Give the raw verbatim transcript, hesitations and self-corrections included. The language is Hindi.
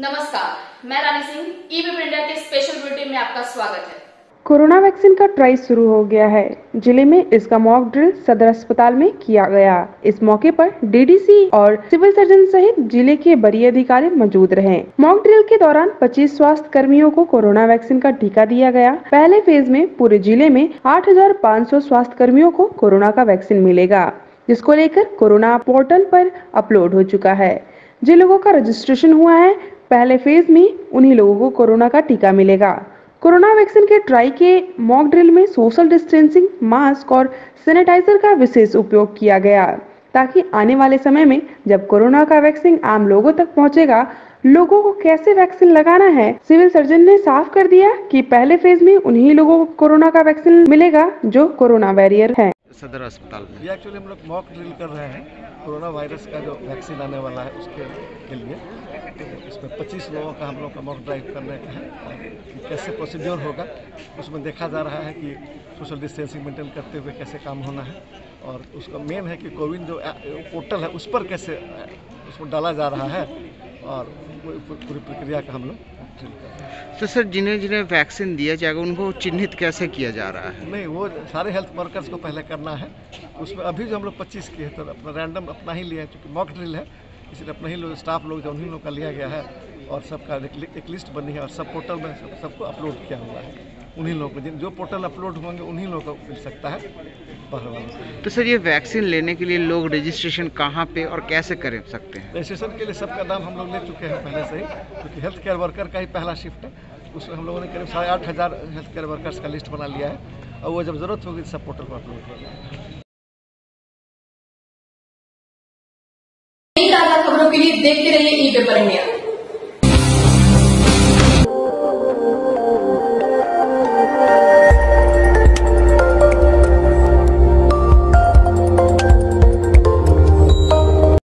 नमस्कार, मैं Rani Singh, e paper India के स्पेशल बुलेटिन में आपका स्वागत है। कोरोना वैक्सीन का ट्रायल शुरू हो गया है। जिले में इसका मॉक ड्रिल सदर अस्पताल में किया गया। इस मौके पर डीडीसी और सिविल सर्जन सहित जिले के बड़े अधिकारी मौजूद रहे। मॉक ड्रिल के दौरान पच्चीस स्वास्थ्य कर्मियों को कोरोना वैक्सीन का टीका दिया गया। पहले फेज में पूरे जिले में आठ हजार पाँच सौ स्वास्थ्य कर्मियों को कोरोना का वैक्सीन मिलेगा, जिसको लेकर कोरोना पोर्टल पर अपलोड हो चुका है। जिन लोगों का रजिस्ट्रेशन हुआ है, पहले फेज में उन्हीं लोगों को कोरोना का टीका मिलेगा। कोरोना वैक्सीन के ट्राई के मॉक ड्रिल में सोशल डिस्टेंसिंग, मास्क और सैनिटाइजर का विशेष उपयोग किया गया, ताकि आने वाले समय में जब कोरोना का वैक्सीन आम लोगों तक पहुंचेगा, लोगों को कैसे वैक्सीन लगाना है। सिविल सर्जन ने साफ कर दिया कि पहले फेज में उन्हीं लोगों को कोरोना का वैक्सीन मिलेगा जो कोरोना वैरियर है। सदर अस्पताल में ये एक्चुअली हम लोग मॉक ड्रिल कर रहे हैं कोरोना वायरस का जो वैक्सीन आने वाला है उसके के लिए। इसमें पच्चीस लोगों का हम लोग का मॉक ड्राइव करने का है और कि कैसे प्रोसीड्योर होगा उसमें देखा जा रहा है कि सोशल डिस्टेंसिंग मेंटेन करते हुए कैसे काम होना है। और उसका मेन है कि कोविन जो पोर्टल है उस पर कैसे उसको डाला जा रहा है और पूरी प्रक्रिया का हम लोग ड्रिल कर रहे हैं। तो सर, जिन्हें जिन्हें वैक्सीन दिया जाएगा उनको चिन्हित कैसे किया जा रहा है? नहीं, वो सारे हेल्थ वर्कर्स को पहले करना है। उसमें अभी जो हम लोग पच्चीस किए तो अपना रैंडम अपना ही लिया है, क्योंकि मॉक ड्रिल है इसलिए अपना ही लोग स्टाफ लोग जो उन्हीं लोग का लिया गया है और सबका एक लिस्ट बनी है और सब पोर्टल में सब, सबको अपलोड किया हुआ है। उन्हीं लोगों को जिन जो पोर्टल अपलोड होंगे उन्हीं लोगों को मिल सकता है बाहर वालों। तो सर, ये वैक्सीन लेने के लिए लोग रजिस्ट्रेशन कहाँ पे और कैसे कर सकते हैं? रजिस्ट्रेशन के लिए सबका नाम हम लोग ले चुके हैं पहले से ही, क्योंकि हेल्थ केयर वर्कर का ही पहला शिफ्ट है। उसमें हम लोगों ने करीब साढ़े आठ हज़ार हेल्थ केयर वर्कर्स का लिस्ट बना लिया है और वो जब जरूरत होगी सब पोर्टल पर अपलोड कर देंगे। नई ताज़ा खबरों के लिए देखते रहिए ई पेपर इंडिया।